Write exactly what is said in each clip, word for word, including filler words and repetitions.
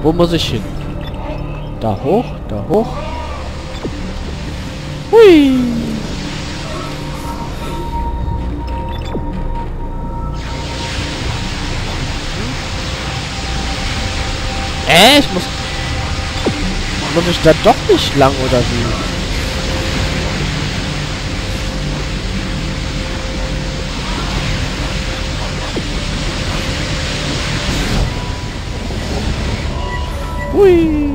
Wo muss ich hin? Da hoch, da hoch. Hui! Äh, ich muss... Muss ich da doch nicht lang, oder wie? Hui!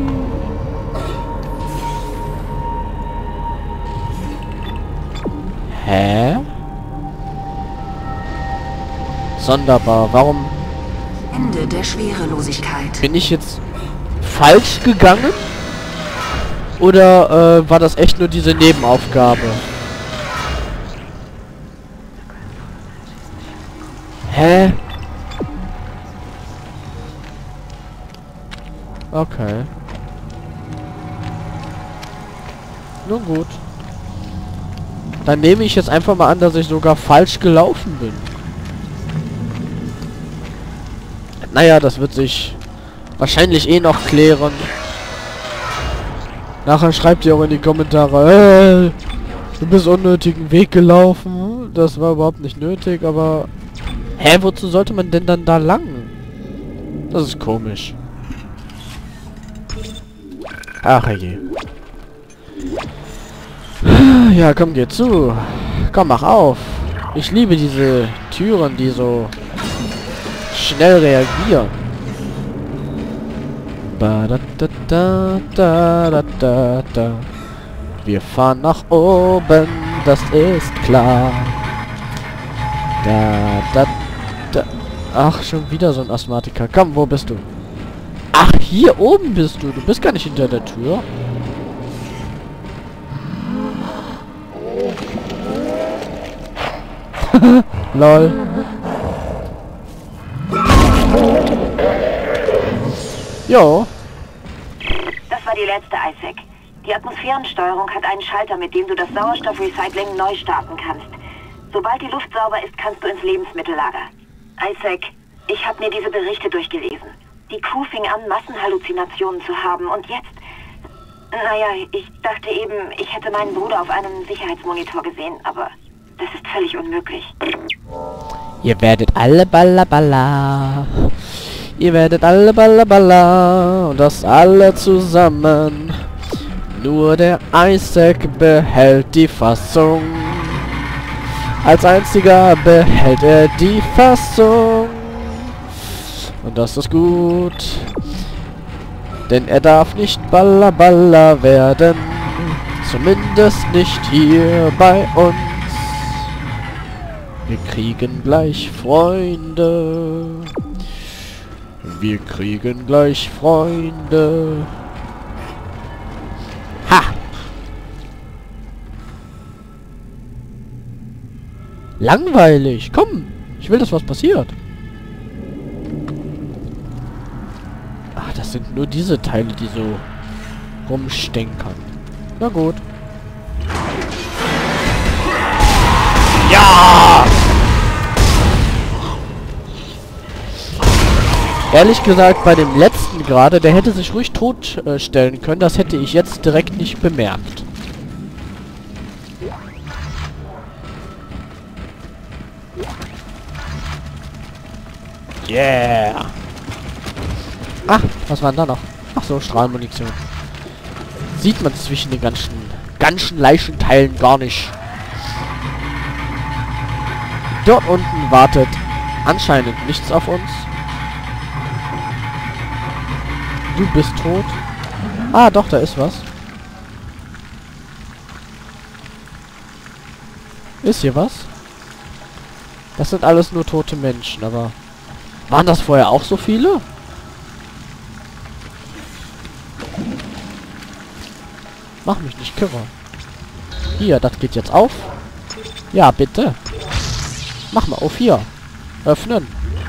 Hä? Sonderbar. Warum... Ende der Schwerelosigkeit. Bin ich jetzt falsch gegangen? Oder äh, war das echt nur diese Nebenaufgabe? Hä? Okay. Nun gut. Dann nehme ich jetzt einfach mal an, dass ich sogar falsch gelaufen bin. Naja, das wird sich wahrscheinlich eh noch klären. Nachher schreibt ihr auch in die Kommentare, äh, du bist unnötigen Weg gelaufen. Das war überhaupt nicht nötig, aber... Hä, wozu sollte man denn dann da lang? Das ist komisch. Ach je. Ja, komm, geh zu. Komm, mach auf. Ich liebe diese Türen, die so schnell reagieren. Ba da da da da da da da. Wir fahren nach oben, das ist klar. Da da da. Ach, schon wieder so ein Asthmatiker. Komm, wo bist du? Ach, hier oben bist du. Du bist gar nicht hinter der Tür. Lol. Jo. Das war die letzte, Isaac. Die Atmosphärensteuerung hat einen Schalter, mit dem du das Sauerstoffrecycling neu starten kannst. Sobald die Luft sauber ist, kannst du ins Lebensmittellager. Isaac, ich habe mir diese Berichte durchgelesen. Die Crew fing an, Massenhalluzinationen zu haben und jetzt... Naja, ich dachte eben, ich hätte meinen Bruder auf einem Sicherheitsmonitor gesehen, aber das ist völlig unmöglich. Ihr werdet alle balla balla. Ihr werdet alle balla balla. Und das alle zusammen. Nur der Isaac behält die Fassung. Als einziger behält er die Fassung. Und das ist gut. Denn er darf nicht balla balla werden. Zumindest nicht hier bei uns. Wir kriegen gleich Freunde. Wir kriegen gleich Freunde. Ha! Langweilig. Komm. Ich will, dass was passiert. Ach, das sind nur diese Teile, die so rumstenkern. Na gut. Ja! Ehrlich gesagt, bei dem letzten gerade, der hätte sich ruhig tot äh, stellen können. Das hätte ich jetzt direkt nicht bemerkt. Yeah! Ach, was war denn da noch? Ach so, Strahlenmunition. Sieht man zwischen den ganzen, ganzen Leichenteilen gar nicht. Dort unten wartet anscheinend nichts auf uns. Du bist tot. Ah, doch, da ist was. Ist hier was? Das sind alles nur tote Menschen, aber... Waren das vorher auch so viele? Mach mich nicht kirre. Hier, das geht jetzt auf. Ja, bitte. Mach mal auf hier. Öffnen.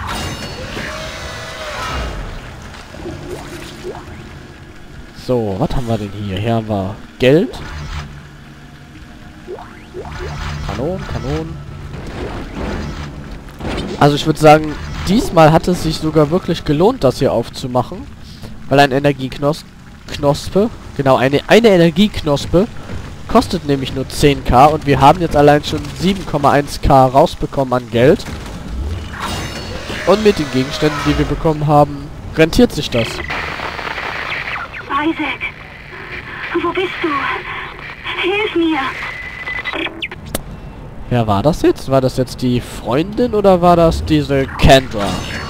So, was haben wir denn hier? Hier haben wir Geld. Kanonen, Kanonen. Also ich würde sagen, diesmal hat es sich sogar wirklich gelohnt, das hier aufzumachen. Weil ein Energieknospe, genau, eine, eine Energieknospe kostet nämlich nur zehn K und wir haben jetzt allein schon sieben Komma eins K rausbekommen an Geld. Und mit den Gegenständen, die wir bekommen haben, rentiert sich das. Isaac, wo bist du? Hilf mir! Wer war das jetzt? War das jetzt die Freundin oder war das diese Kendra?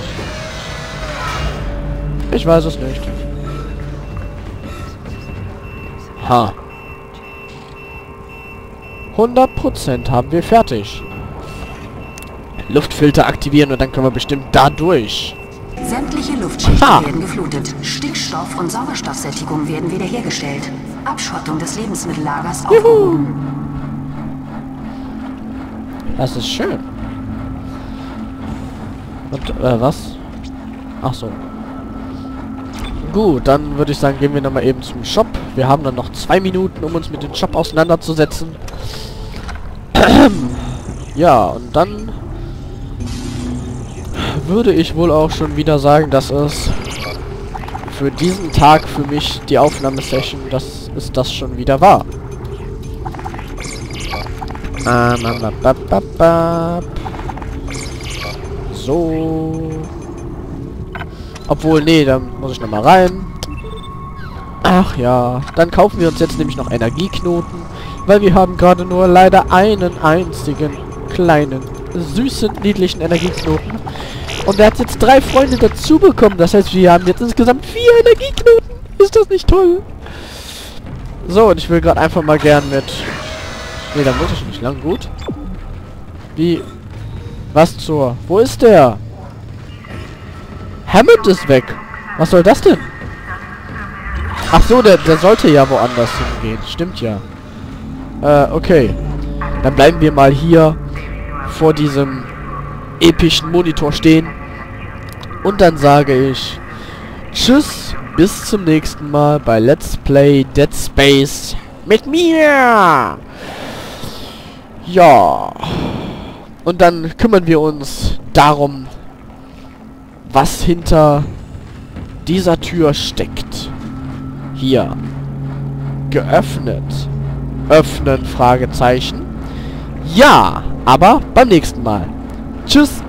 Ich weiß es nicht. Ha. hundert Prozent haben wir fertig. Luftfilter aktivieren und dann können wir bestimmt da durch. Sämtliche Luftschichten Ha. werden geflutet. Stickstoff- und Sauerstoffsättigung werden wiederhergestellt. Abschottung des Lebensmittellagers aufgehoben. Das ist schön. Und, äh, was? Ach so. Gut, dann würde ich sagen, gehen wir nochmal eben zum Shop. Wir haben dann noch zwei Minuten, um uns mit dem Shop auseinanderzusetzen. Ja, und dann würde ich wohl auch schon wieder sagen, dass es für diesen Tag für mich die Aufnahmesession, dass es das schon wieder war. So. Obwohl, nee, dann muss ich nochmal rein. Ach ja, dann kaufen wir uns jetzt nämlich noch Energieknoten, weil wir haben gerade nur leider einen einzigen kleinen, süßen, niedlichen Energieknoten. Und er hat jetzt drei Freunde dazu bekommen. Das heißt, wir haben jetzt insgesamt vier Energieknoten. Ist das nicht toll? So, und ich will gerade einfach mal gern mit... Nee, da muss ich nicht lang. Gut. Wie... Was zur... Wo ist der? Hammond ist weg. Was soll das denn? Ach so, der, der sollte ja woanders hingehen. Stimmt ja. Äh, okay. Dann bleiben wir mal hier vor diesem epischen Monitor stehen. Und dann sage ich tschüss, bis zum nächsten Mal bei Let's Play Dead Space mit mir. Ja. Und dann kümmern wir uns darum, was hinter dieser Tür steckt. Hier. Geöffnet. Öffnen, Fragezeichen. Ja, aber beim nächsten Mal. Tschüss.